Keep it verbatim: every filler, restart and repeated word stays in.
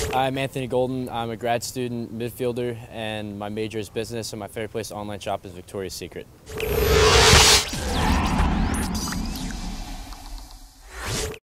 I'm Anthony Golden. I'm a grad student midfielder, and my major is business, and my favorite place to online shop is Victoria's Secret.